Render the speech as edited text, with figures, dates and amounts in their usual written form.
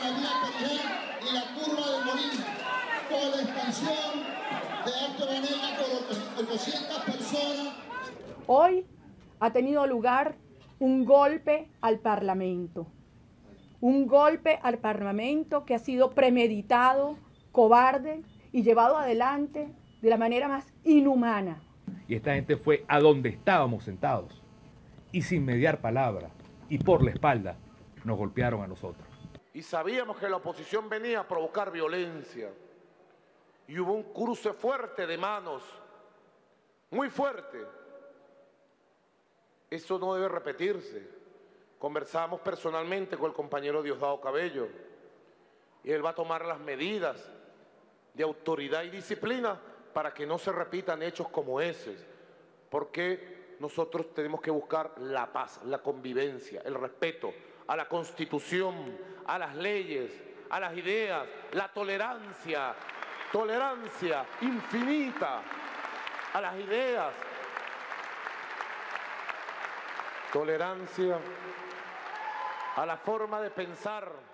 la vía Perijá y la curva de Molina, con la expansión de Alto Banega con 800 personas. Hoy ha tenido lugar un golpe al Parlamento. Un golpe al Parlamento que ha sido premeditado, cobarde y llevado adelante de la manera más inhumana. Y esta gente fue a donde estábamos sentados y sin mediar palabra y por la espalda nos golpearon a nosotros. Y sabíamos que la oposición venía a provocar violencia. Y hubo un cruce fuerte de manos, muy fuerte. Eso no debe repetirse. Conversamos personalmente con el compañero Diosdado Cabello y él va a tomar las medidas de autoridad y disciplina para que no se repitan hechos como ese, porque nosotros tenemos que buscar la paz, la convivencia, el respeto a la Constitución, a las leyes, a las ideas, la tolerancia, tolerancia infinita a las ideas, tolerancia a la forma de pensar